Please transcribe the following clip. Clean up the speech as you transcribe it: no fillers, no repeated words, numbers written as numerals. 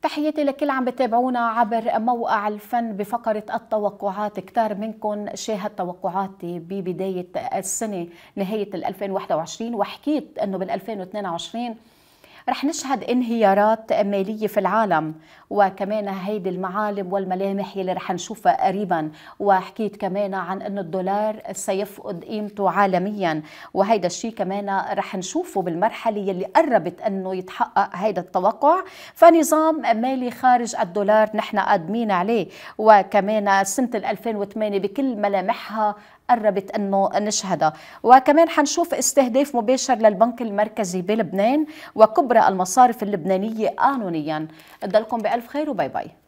تحياتي لكل عم بتابعونا عبر موقع الفن بفقرة التوقعات. كتار منكم شاهد توقعاتي ببداية السنة نهاية 2021 وحكيت أنه بال 2022 رح نشهد انهيارات مالية في العالم، وكمان هيدي المعالم والملامح يلي رح نشوفها قريبا. وحكيت كمان عن أن الدولار سيفقد قيمته عالميا، وهيدا الشيء كمان رح نشوفه بالمرحلة يلي قربت أنه يتحقق هيدا التوقع. فنظام مالي خارج الدولار نحن قادمين عليه، وكمان سنة 2008 بكل ملامحها قربت انه نشهدها. وكمان حنشوف استهداف مباشر للبنك المركزي بلبنان وكبرى المصارف اللبنانيه قانونيا. ضلكم بألف خير وباي باي.